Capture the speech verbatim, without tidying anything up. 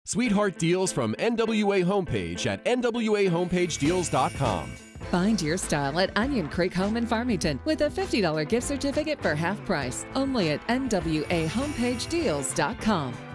Sweetheart deals from N W A Homepage at N W A homepage deals dot com. Find your style at Onion Creek Home in Farmington with a fifty dollar gift certificate for half price only at N W A homepage deals dot com.